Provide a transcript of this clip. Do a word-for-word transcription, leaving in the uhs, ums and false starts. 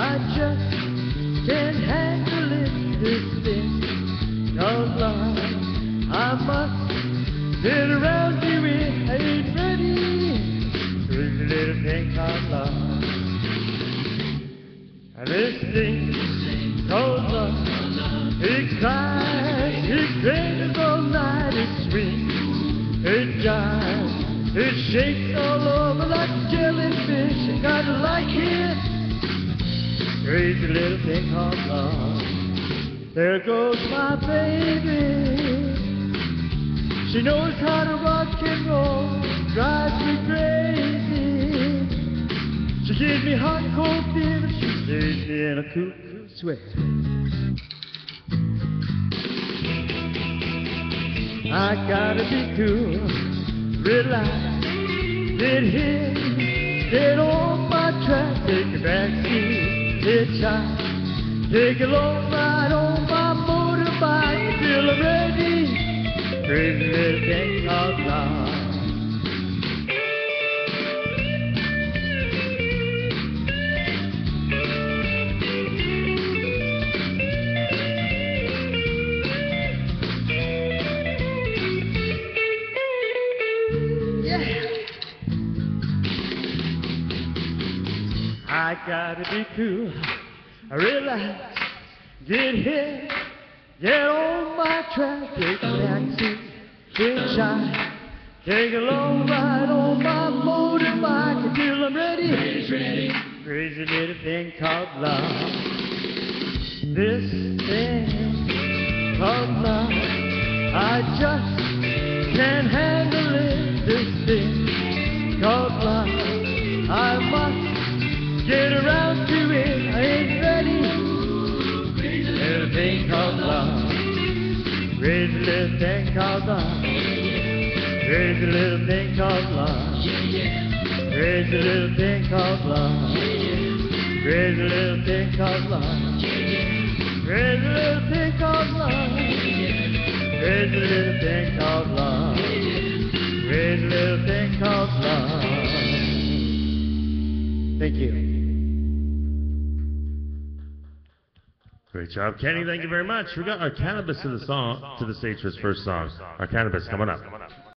I just can't handle it, this thing called love. I must get around you, it ain't ready. Crazy little thing called love. And this thing called love, it cries, it craves all night, it swings, it jives, it shakes all over like a jellyfish. I gotta like it. Crazy little thing called love. There goes my baby. She knows how to rock and roll, drives me crazy. She gives me hot cold fever, she stays me in a cool, cool sweat. I gotta be cool, relax, get hit, get on my track, take a backseat, hitchhike, take a long ride on my motorbike till I'm ready. Crazy little thing called love. I gotta be cool, relax, get hit, get on my track, take a taxi, hitchhike, take a long ride on my motorbike until I'm ready. Crazy, ready. Crazy little thing called love. This thing called love, I just can't handle it. This thing called love, I must get around to it, I ain't ready. Crazy little thing called love. Crazy little thing called love. Crazy little thing called love. Crazy little thing called love. Crazy little thing called love. Crazy little thing called love. Crazy little thing called love. Crazy little thing called love. Thank you. Great job, Kenny. Thank you very much. We got our cannabis to the song to the stage for his first song. Our cannabis coming up.